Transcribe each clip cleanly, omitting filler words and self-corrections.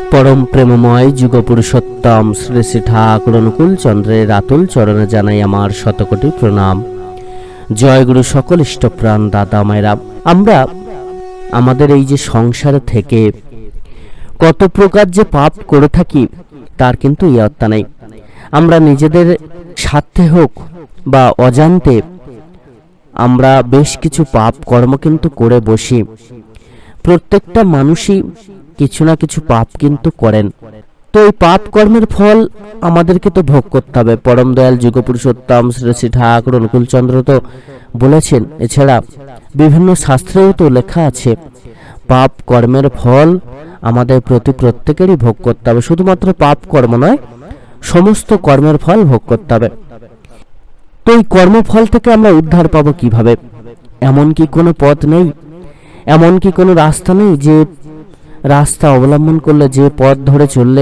परम प्रेममय जुगपुरुषोत्तम श्री श्री ठाकुर अनुकूल चंद्रेर आतुल चरणे जानाई आमार शतकोटी प्रणाम। जय गुरु सकल इष्टप्राण दादा मायरा। आमरा आमादेर एई जे संसारे थेके कत प्रकार जे पाप करे थाकी तार किन्तु इयत्ता नेই। आमरा निजेदेर स्वार्थे होक बा अजान्ते आमरा बेश किछु पाप कर्म किन्तु करे बसि। प्रत्येकटा मानुषई किछु ना किछु पाप किन्तु करें। तो ये पाप कर्मेर फल आमादेरके तो भोग करते हबे। परम दयाल जुगपुरुषोत्तम श्री श्री ठाकुर अनुकूल चंद्र तो बोलेছেন, এছাড়া বিভিন্ন শাস্ত্রেও তো লেখা আছে পাপ কর্মের ফল আমাদের প্রতি প্রত্যেকেরই ভোগ করতে হবে। শুধুমাত্র পাপ কর্ম নয়, সমস্ত কর্মের ফল ভোগ করতে হবে। তো এই কর্মফল থেকে আমরা উদ্ধার পাবো কিভাবে? এমন কি কোনো পথ নেই, এমন কি কোনো রাস্তা নেই যে রাস্তা অবলম্বন করলে, যে পথ ধরে চললে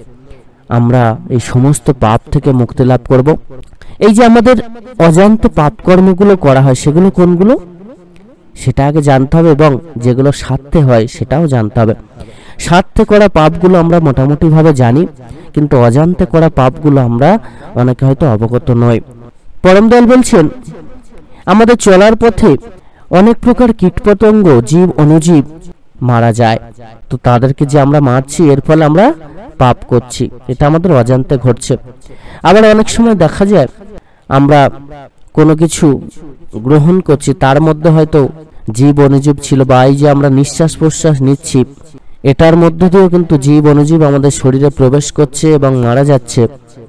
আমরা এই সমস্ত পাপ থেকে মুক্তি লাভ করব? এই যে আমাদের অজান্তে পাপ কর্মগুলো করা হয় সেগুলো কোনগুলো সেটা আগে জানতে হবে, এবং যেগুলো স্বার্থে হয় সেটাও জানতে হবে। স্বার্থে করা পাপগুলো আমরা মোটামুটি ভাবে জানি, কিন্তু অজান্তে করা পাপগুলো আমরা অনেকে হয়তো অবগত নয়। পরম দয়াল বলছেন, আমাদের চলার পথে অনেক প্রকার কীটপতঙ্গ, জীব অনুজীব মারা যায়। তো তাদেরকে যে আমরা মারছি, এর ফলে আমরা পাপ করছি, এটা আমাদের অজান্তে ঘটছে। আবার অনেক সময় দেখা যায় আমরা কোনো কিছু গ্রহণ করছি, তার মধ্যে হয়তো জীব অনুজীব ছিল, বা এই যে আমরা নিঃশ্বাস প্রশ্বাস নিচ্ছি এটার মধ্যে দিয়েও কিন্তু জীব অনুজীব আমাদের শরীরে প্রবেশ করছে এবং মারা যাচ্ছে,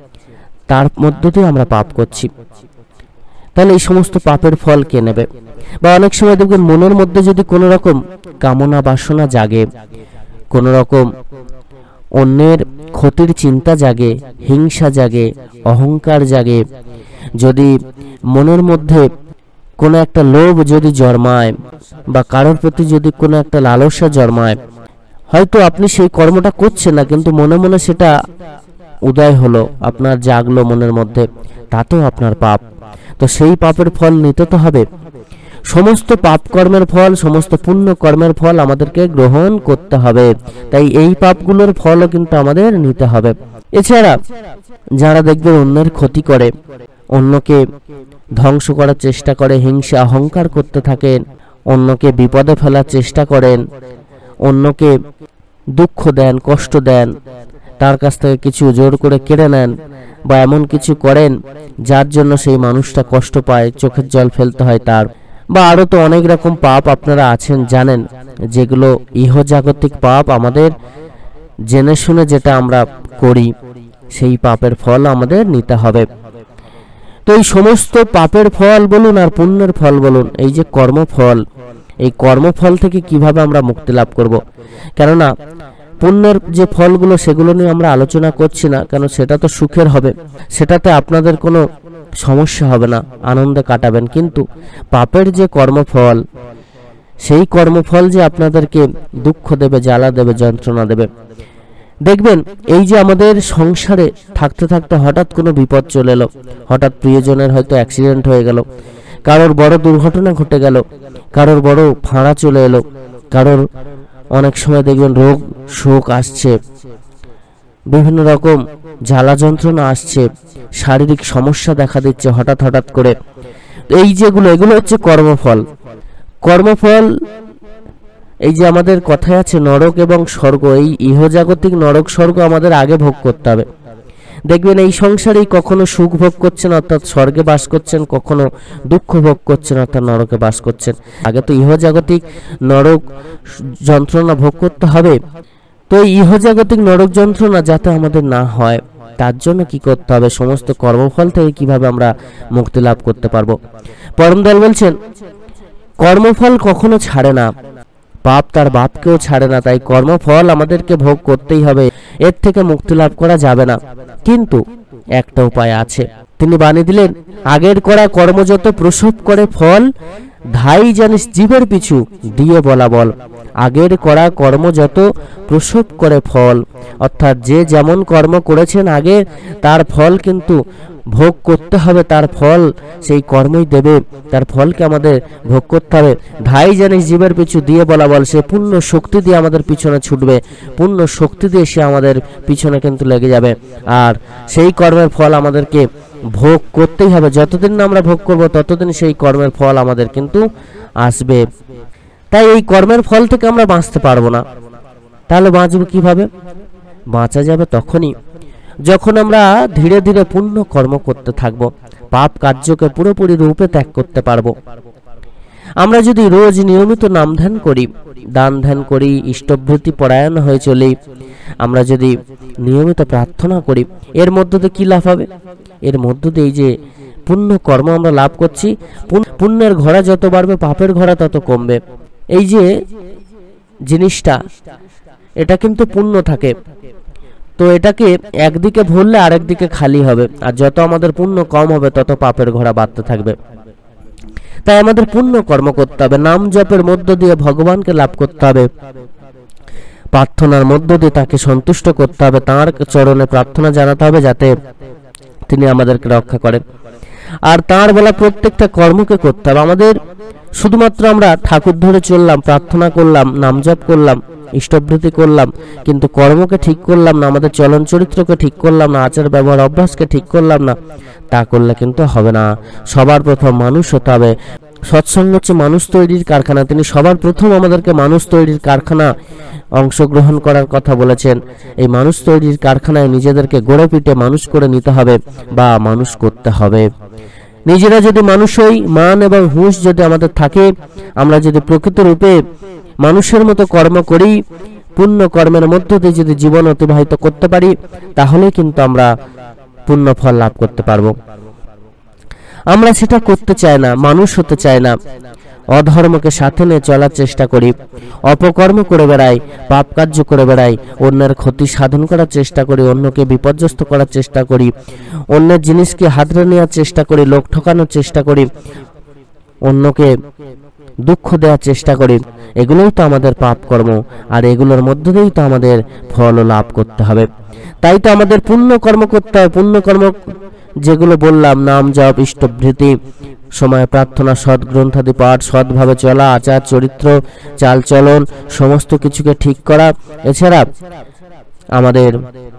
তার মধ্য দিয়ে আমরা পাপ করছি। তাহলে এই সমস্ত পাপের ফল কে নেবে? বা অনেক সময় দেখবেন মনের মধ্যে যদি কোনো রকম কামনা বাসনা জাগে, কোনো রকম অন্যের ক্ষতির চিন্তা জাগে, হিংসা জাগে, অহংকার জাগে, যদি মনের মধ্যে কোনো একটা লোভ যদি জন্মায়, বা কারোর প্রতি যদি কোনো একটা লালসা জন্মায়, হয়তো আপনি সেই কর্মটা করছেন না, কিন্তু মনে মনে সেটা উদয় হলো, আপনার জাগলো মনের মধ্যে, তাতেও আপনার পাপ। তো সেই পাপের ফল নিতে তো হবে। সমস্ত পাপ কর্মের ফল, সমস্ত পুণ্য কর্মের ফল আমাদেরকে গ্রহণ করতে হবে। তাই এই পাপগুলোর ফলও কিন্তু আমাদের নিতে হবে। এছাড়া যারা দেখবেন অন্যের ক্ষতি করে, অন্যকে ধ্বংস করার চেষ্টা করে, হিংসা অহংকার করতে থাকেন, অন্যকে বিপদে ফেলার চেষ্টা করেন, অন্যকে দুঃখ দেন, কষ্ট দেন, তার কাছ থেকে কিছু জোর করে কেড়ে নেন, বা এমন কিছু করেন যার জন্য সেই মানুষটা কষ্ট পায়, চোখের জল ফেলতে হয় তার, বা আরো তো অনেক রকম পাপ আপনারা আছেন জানেন, যেগুলো ইহজাগতিক পাপ, আমাদের জেনে শুনে যেটা আমরা করি সেই পাপের ফল আমাদের নিতে হবে। তো এই সমস্ত পাপের ফল বলুন আর পুণ্যের ফল বলুন, এই যে কর্মফল, এই কর্মফল থেকে কিভাবে আমরা মুক্তি লাভ করব? কেননা পুণ্যের যে ফলগুলো সেগুলো নিয়ে আমরা আলোচনা করছি না, কেন সেটা তো সুখের হবে, সেটাতে আপনাদের কোনো সমস্যা হবে না, আনন্দে কাটাবেন। কিন্তু পাপের যে কর্মফল, সেই কর্মফল যে আপনাদেরকে দুঃখ দেবে, জ্বালা দেবে, যন্ত্রণা দেবে। দেখবেন এই যে আমাদের সংসারে থাকতে থাকতে হঠাৎ কোনো বিপদ চলে এলো, হঠাৎ প্রিয়জনের হয়তো অ্যাক্সিডেন্ট হয়ে গেল, কারোর বড় দুর্ঘটনা ঘটে গেল, কারোর বড় ফাঁড়া চলে এলো, কারোর অনেক সময় দেখবেন রোগ শোক আসছে, বিভিন্ন রকম জ্বালা যন্ত্রণা আসছে, শারীরিক সমস্যা দেখা দিচ্ছে হঠাৎ হঠাৎ করে। এই যেগুলো, এগুলো হচ্ছে কর্মফল। কর্মফল, এই যে আমাদের কথায় আছে নরক এবং স্বর্গ, এই ইহজাগতিক নরক স্বর্গ আমাদের আগে ভোগ করতে হবে। দেখবেন এই সংসারেই কখনো সুখ ভোগ করছেন অর্থাৎ স্বর্গে বাস করছেন, কখনো দুঃখ ভোগ করছেন অর্থাৎ নরকে বাস করছেন। আগে তো ইহজাগতিক নরক যন্ত্রণা ভোগ করতে হবে। তো এই ইহজাগতিক নরক যন্ত্রণা যাতে আমাদের না হয়, তার জন্য কি করতে হবে? সমস্ত কর্মফল থেকে কিভাবে আমরা মুক্তি লাভ করতে পারবো? পরম দয়াল বলছেন, কর্মফল কখনো ছাড়ে না, পাপ তার বাপকেও ছাড়ে না। তাই কর্মফল আমাদেরকে ভোগ করতেই হবে, এর থেকে মুক্তি লাভ করা যাবে না। কিন্তু একটা উপায় আছে, তিনি বানিয়ে দিলেন, আগের করা কর্ম যত প্রসব করে ফল, ধাই জানিস জীবের পিছু দিয়ে বলা বল, আগের করা কর্ম যত প্রসব করে ফল। অর্থাৎ যে যেমন কর্ম করেছেন আগে, তার ফল কিন্তু ভোগ করতে হবে, তার ফল সেই কর্মই দেবে, তার ফলকে আমাদের ভোগ করতে হবে। ধাই জানিস জীবের পিছু দিয়ে বলা বল, সে পূর্ণ শক্তি দিয়ে আমাদের পিছনে ছুটবে, পূর্ণ শক্তি দিয়ে সে আমাদের পিছনে কিন্তু লেগে যাবে। আর সেই কর্মের ফল আমাদেরকে ভোগ করতেই হবে, যতদিন না আমরা ভোগ করব ততদিন সেই কর্মের ফল আমাদের কিন্তু আসবে। তাই এই কর্মের ফল থেকে আমরা বাঁচতে পারবো না। তাহলে বাঁচবো কিভাবে? বাঁচা যাবে তখনই যখন আমরা ধীরে ধীরে পুণ্য কর্ম করতে থাকবো, পাপ কার্যকে পুরোপুরি রূপে ত্যাগ করতে পারবো। আমরা যদি রোজ নিয়মিত নাম ধ্যান করি, দান ধ্যান করি, ইষ্টভৃতি পরায়ণ হয়ে চলি, আমরা যদি নিয়মিত প্রার্থনা করি, এর মধ্য দিয়ে কি লাভ হবে? এর মধ্য দিয়ে এই যে পুণ্য কর্ম আমরা লাভ করছি, পুণ্যের ঘোড়া যত বাড়বে পাপের ঘোড়া তত কমবে। এই যে জিনিসটা, এটা কিন্তু পুণ্য থাকে, তো এটাকে একদিকে ভরলে আরেকদিকে খালি হবে, আর যত আমাদের পুণ্য কম হবে তত পাপের ঘোড়া বাড়তে থাকবে। তাই আমাদের পুণ্য কর্ম করতে হবে, নাম জপের মধ্য দিয়ে ভগবানকে লাভ করতে হবে, প্রার্থনার মধ্য দিয়ে তাকে সন্তুষ্ট করতে হবে, তাঁর চরণে প্রার্থনা জানাতে হবে যাতে তিনি আমাদেরকে রক্ষা করেন। আর তাঁর বলা প্রত্যেকটা কর্মকে করতে হবে। আমাদের শুধুমাত্র আমরা ঠাকুর ধরে চললাম, প্রার্থনা করলাম, নাম জপ করলাম, ইষ্টভৃতি করলাম, কিন্তু কর্মকে ঠিক করলাম না, আমাদের চলন চরিত্রকে ঠিক করলাম না, আচার ব্যবহার অভ্যাসকে ঠিক করলাম না, তা করলে কিন্তু হবে না। সবার প্রথম মানুষ হতে হবে। সৎসঙ্গ হচ্ছে মানুষ তৈরির কারখানা। তিনি সবার প্রথম আমাদেরকে মানুষ তৈরির কারখানা অংশগ্রহণ করার কথা বলেছেন। এই মানুষ তৈরির কারখানায় নিজেদেরকে গড়ে পিটে মানুষ করে নিতে হবে বা মানুষ করতে হবে। নিজেরা যদি মানুষ হই, মান এবং হুঁশ যদি আমাদের থাকে, আমরা যদি প্রকৃত রূপে মানুষের মতো কর্ম করি, পুণ্য কর্মের মধ্য দিয়ে যদি জীবন অতিবাহিত করতে পারি, তাহলে কিন্তু আমরা পুণ্য ফল লাভ করতে পারবো। আমরা সেটা করতে চাই না, মানুষ হতে চাই না, অধর্মকে সাথে নিয়ে চলার চেষ্টা করি, অপকর্ম করে বেড়াই, পাপ কার্য করে বেড়াই, অন্যের ক্ষতি সাধন করার চেষ্টা করি, অন্যকে বিপর্যস্ত করার চেষ্টা করি, অন্যের জিনিসকে হাতড়ে নেওয়ার চেষ্টা করি, লোক ঠকানোর চেষ্টা করি, অন্যকে দুঃখ দেওয়ার চেষ্টা করি। এগুলোই তো আমাদের পাপ কর্ম, আর এগুলোর মধ্য দিয়েই তো আমাদের ফল লাভ করতে হবে। তাই তো আমাদের পুণ্য কর্ম করতে হবে। পুণ্য কর্ম যেগুলো বললাম, নাম জপ, ইষ্টভৃতি, সময় প্রার্থনা, সৎ গ্রন্থাদি পাঠ, সৎভাবে চলা, আচার চরিত্র, চাল চলন, সমস্ত কিছুকে ঠিক করা, এছাড়া আমাদের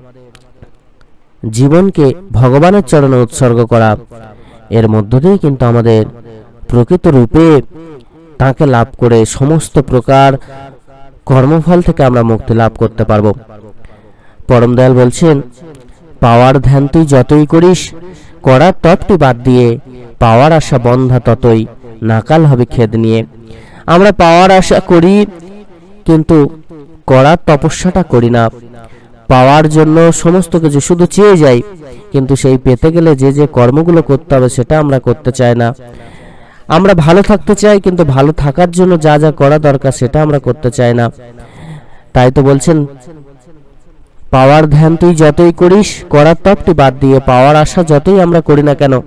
জীবনকে ভগবানের চরণে উৎসর্গ করা, এর মধ্য দিয়েই কিন্তু আমাদের প্রকৃত রূপে তাকে লাভ করে সমস্ত প্রকার কর্মফল থেকে আমরা মুক্তি লাভ করতে পারবো। পরম দয়াল বলছেন, পাওয়ার ধ্যান তুই যতই করিস, করার তপটি বাদ দিয়ে পাওয়ার আশা বন্ধা ততই নাকাল হবে খেদ নিয়ে। আমরা পাওয়ার আশা করি কিন্তু করার তপস্যাটা করি না। পাওয়ার জন্য সমস্ত কিছু শুধু চেয়ে যাই, কিন্তু সেই পেতে গেলে যে যে কর্মগুলো করতে হবে সেটা আমরা করতে চাই না। আমরা ভালো থাকতে চাই, কিন্তু ভালো থাকার জন্য যা যা করা দরকার সেটা আমরা করতে চাই না। তাই তো বলছেন, পাওয়ার ধ্যান তুই যতই করিস, করার তপটি বাদ দিয়ে পাওয়ার আশা যতই আমরা করি না কেন,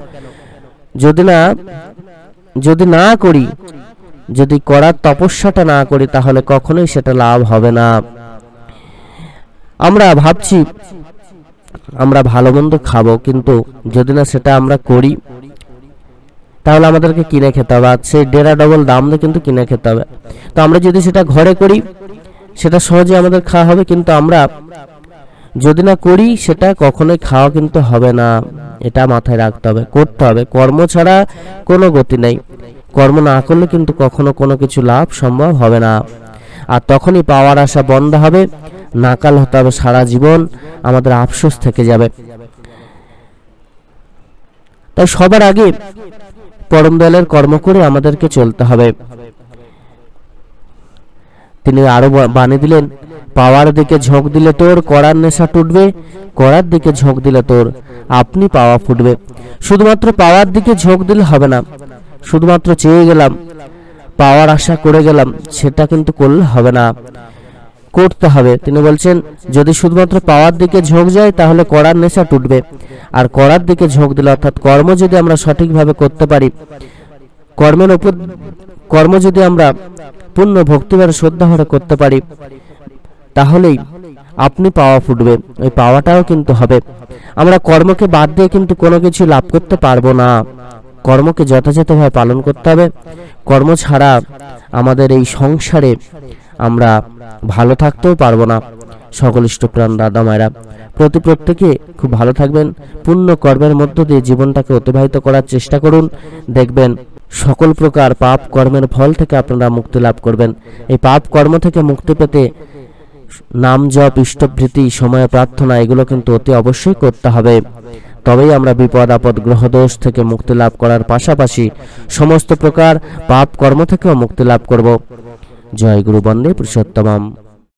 যদি না করি, যদি করার তপস্যাটা না করি, তাহলে কখনোই সেটা লাভ হবে না। আমরা ভাবছি আমরা ভালো মন্দ খাবো, কিন্তু যদি না সেটা আমরা করি, তাহলে আমাদেরকে কিনে খেতে হবে, আর সেই ডেরা ডবল দাম দিয়ে কিন্তু কিনে খেতে হবে। তো আমরা যদি সেটা ঘরে করি, সেটা সহজে আমাদের খাওয়া হবে, কিন্তু আমরা যদি না করি, সেটা কখনোই খাওয়া কিন্তু হবে না। এটা মাথায় রাখতে হবে, করতে হবে। কর্ম ছাড়া কোনো গতি নেই। কর্ম না করলে কিন্তু কখনো কোনো কিছু লাভ সম্ভব হবে না। আর তখনই পাওয়ার আশা বন্ধ হবে, নাকাল হতে হবে, সারা জীবন আমাদের আফসোস থেকে যাবে। তাই সবার আগে পরম দয়ালের কর্ম করে আমাদেরকে চলতে হবে। তিনি আরো বাণী দিলেন, পাওয়ার দিকে ঝোঁক দিলে তোর করার নেশা টুটবে, করার দিকে ঝোঁক দিলে তোর আপনি পাওয়া ফুটবে। শুধুমাত্র পাওয়ার দিকে ঝোঁক দিলে হবে না, শুধুমাত্র চেয়ে গেলাম, পাওয়ার আশা করে গেলাম, সেটা কিন্তু করলে হবে না, করতে হবে। তিনি বলছেন, যদি শুধুমাত্র পাওয়ার দিকে ঝোঁক যায় তাহলে করার নেশা টুটবে, আর করার দিকে ঝোঁক দিলে, অর্থাৎ কর্ম যদি আমরা সঠিকভাবে করতে পারি, কর্মের উপর কর্ম যদি আমরা পূর্ণ ভক্তিভরে শ্রদ্ধাভরে করতে পারি, তাহলেই আপনি পাওয়া ফুটবে, ওই পাওয়াটাও কিন্তু হবে। আমরা কর্মকে বাদ দিয়ে কিন্তু কোনো কিছু লাভ করতে পারবো না। কর্মকে যথাযথভাবে পালন করতে হবে। কর্ম ছাড়া আমাদের এই সংসারে আমরা ভালো থাকতেও পারবো না। সকল ইষ্টপ্রাণ দাদা মায়েরা, প্রত্যেকে খুব ভালো থাকবেন। পূর্ণ কর্মের মধ্য দিয়ে জীবনটাকে অতিবাহিত করার চেষ্টা করুন। দেখবেন সকল প্রকার পাপ কর্মের ফল থেকে আপনারা মুক্তি লাভ করবেন। এই পাপ কর্ম থেকে মুক্তি পেতে নাম জপ, ইষ্টভৃতি, সময় প্রার্থনা এগুলো কিন্তু অতি অবশ্যই করতে হবে। তবেই আমরা বিপদ আপদ গ্রহদোষ থেকে মুক্তি লাভ করার পাশাপাশি সমস্ত প্রকার পাপ কর্ম থেকেও মুক্তি লাভ করব। জয় গুরু বন্দে পুরুষোত্তমম।